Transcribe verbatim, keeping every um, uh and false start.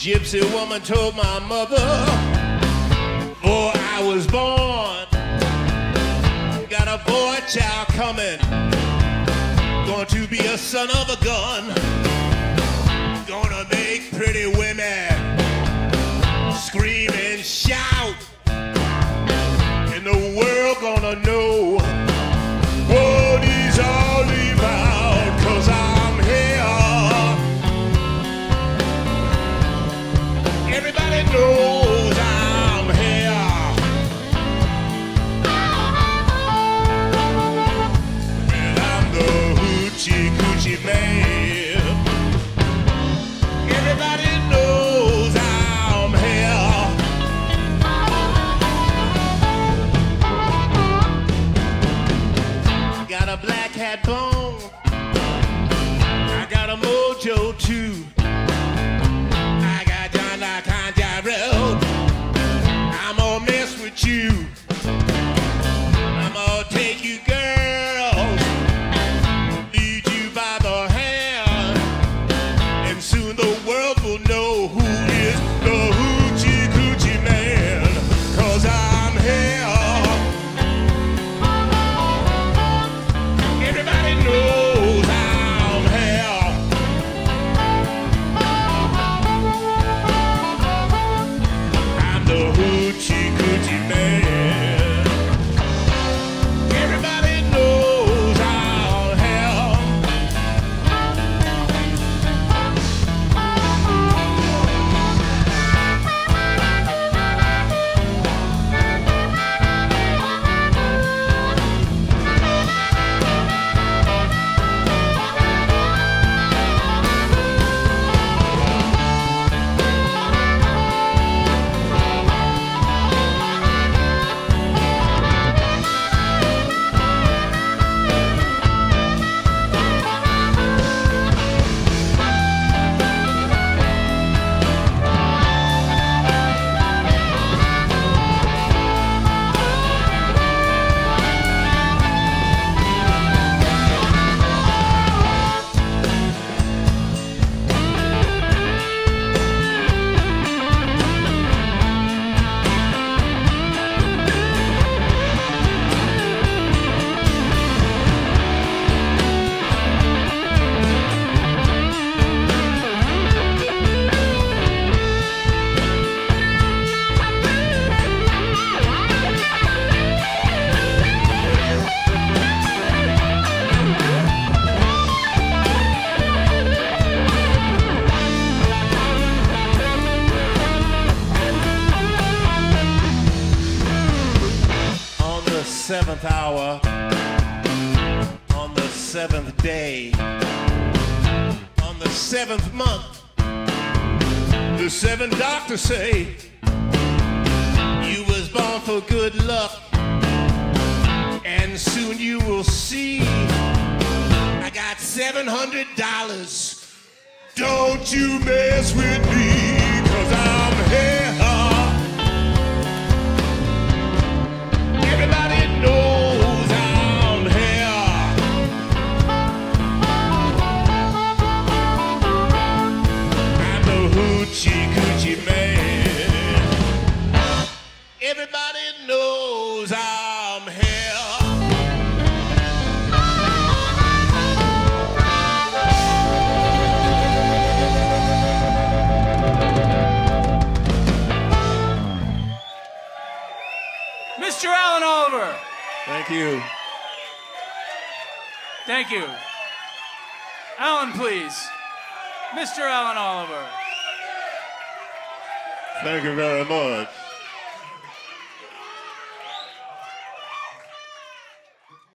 Gypsy woman told my mother before I was born, got a boy child coming, going to be a son of a gun, gonna make pretty women scream and shout, and the world gonna know what he's all about, 'cause I'm here. Everybody knows I'm here. And I'm the Hoochie Coochie man. Everybody knows I'm here. Got a black hat bone. I got a mojo too. I'm gonna mess with you. I'm gonna take you girls, lead you by the hand, and soon the world will know who is the Hoochie Coochie man, 'cause I'm here. Everybody knows I'm here. I'm the Hoochie Coochie man. Everybody knows I'm here. Seventh hour, on the seventh day, on the seventh month, the seven doctors say you was born for good luck, and soon you will see I got seven hundred dollars. Don't you mess with me, 'cause I'm here. Everybody knows I'm here. I'm the Hoochie Coochie man. Everybody knows I'm here. Mister Alan Oliver. Thank you. Thank you. Alan, please. Mister Alan Oliver. Thank you very much.